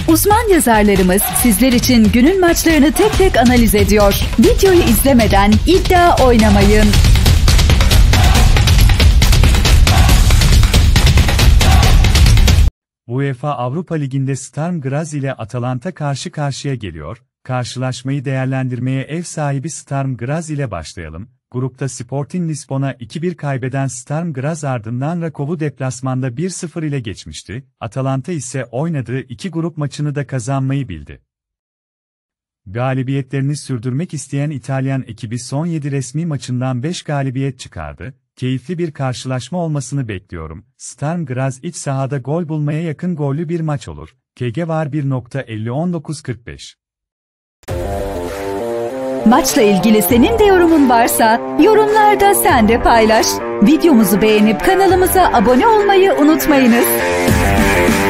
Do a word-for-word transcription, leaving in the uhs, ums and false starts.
Uzman yazarlarımız sizler için günün maçlarını tek tek analiz ediyor. Videoyu izlemeden iddia oynamayın. UEFA Avrupa Ligi'nde Sturm Graz ile Atalanta karşı karşıya geliyor. Karşılaşmayı değerlendirmeye ev sahibi Sturm Graz ile başlayalım. Grupta Sporting Lisbon'a iki bir kaybeden Sturm Graz ardından Rakov'u deplasmanda bir sıfır ile geçmişti. Atalanta ise oynadığı iki grup maçını da kazanmayı bildi. Galibiyetlerini sürdürmek isteyen İtalyan ekibi son yedi resmi maçından beş galibiyet çıkardı. Keyifli bir karşılaşma olmasını bekliyorum. Sturm Graz iç sahada gol bulmaya yakın gollü bir maç olur. K G var bir nokta elli on dokuz kırk beş. Maçla ilgili senin de yorumun varsa yorumlarda sen de paylaş. Videomuzu beğenip kanalımıza abone olmayı unutmayınız.